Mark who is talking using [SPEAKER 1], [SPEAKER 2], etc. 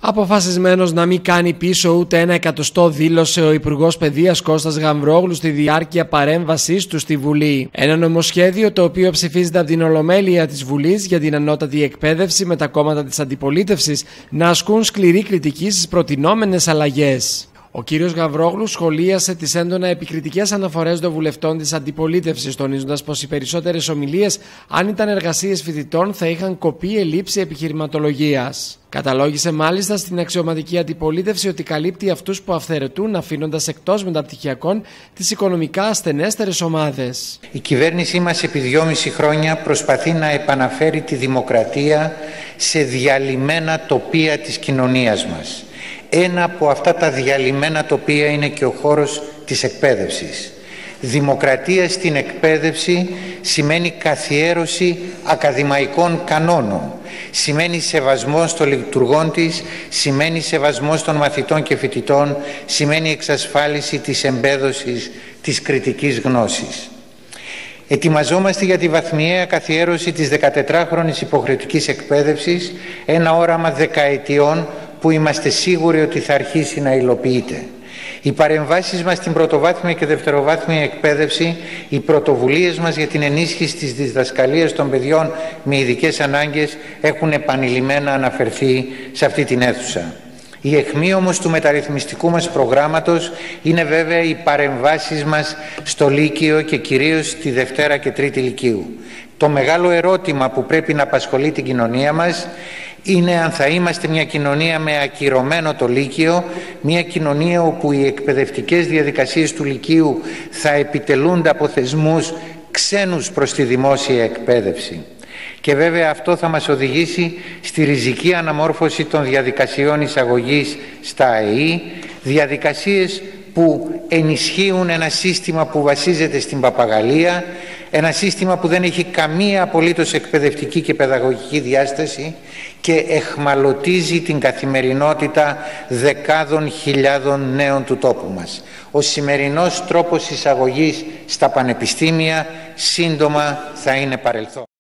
[SPEAKER 1] Αποφασισμένος να μην κάνει πίσω ούτε ένα εκατοστό, δήλωσε ο Υπουργός Παιδείας Κώστας Γαμβρόγλου στη διάρκεια παρέμβασής του στη Βουλή. Ένα νομοσχέδιο το οποίο ψηφίζεται από την Ολομέλεια της Βουλής για την ανώτατη εκπαίδευση, με τα κόμματα της αντιπολίτευσης να ασκούν σκληρή κριτική στις προτινόμενες αλλαγές. Ο κύριος Γαμβρόγλου σχολίασε τις έντονα επικριτικές αναφορές των βουλευτών της αντιπολίτευσης, τονίζοντας πως οι περισσότερες ομιλίες, αν ήταν εργασίες φοιτητών, θα είχαν κοπεί ελλείψη επιχειρηματολογίας. Καταλόγησε μάλιστα στην αξιωματική αντιπολίτευση ότι καλύπτει αυτούς που αυθαιρετούν, αφήνοντας εκτός μεταπτυχιακών τις οικονομικά ασθενέστερες ομάδες.
[SPEAKER 2] Η κυβέρνησή μας επί 2,5 χρόνια προσπαθεί να επαναφέρει τη δημοκρατία σε διαλυμένα τοπία της κοινωνίας μας. Ένα από αυτά τα διαλυμένα τοπία είναι και ο χώρος της εκπαίδευσης. Δημοκρατία στην εκπαίδευση σημαίνει καθιέρωση ακαδημαϊκών κανόνων, σημαίνει σεβασμός των λειτουργών της, σημαίνει σεβασμός των μαθητών και φοιτητών, σημαίνει εξασφάλιση της εμπέδωσης της κριτικής γνώσης. Ετοιμαζόμαστε για τη βαθμιαία καθιέρωση της 14χρονης υποχρεωτικής εκπαίδευσης, ένα όραμα δεκαετιών που είμαστε σίγουροι ότι θα αρχίσει να υλοποιείται. Οι παρεμβάσεις μας στην πρωτοβάθμια και δευτεροβάθμια εκπαίδευση, οι πρωτοβουλίες μας για την ενίσχυση της διδασκαλίας των παιδιών με ειδικές ανάγκες έχουν επανειλημμένα αναφερθεί σε αυτή την αίθουσα. Η αιχμή όμως του μεταρρυθμιστικού μας προγράμματος είναι βέβαια οι παρεμβάσεις μας στο Λύκειο και κυρίως στη Δευτέρα και Τρίτη Λυκείου. Το μεγάλο ερώτημα που πρέπει να απασχολεί την κοινωνία μας είναι αν θα είμαστε μια κοινωνία με ακυρωμένο το Λύκειο, μια κοινωνία όπου οι εκπαιδευτικές διαδικασίες του Λυκείου θα επιτελούνται από θεσμούς ξένους προς τη δημόσια εκπαίδευση. Και βέβαια αυτό θα μας οδηγήσει στη ριζική αναμόρφωση των διαδικασιών εισαγωγής στα ΑΕΗ, διαδικασίες που ενισχύουν ένα σύστημα που βασίζεται στην παπαγαλία, ένα σύστημα που δεν έχει καμία απολύτως εκπαιδευτική και παιδαγωγική διάσταση και εχμαλωτίζει την καθημερινότητα δεκάδων χιλιάδων νέων του τόπου μας. Ο σημερινός τρόπος εισαγωγής στα πανεπιστήμια σύντομα θα είναι παρελθόν.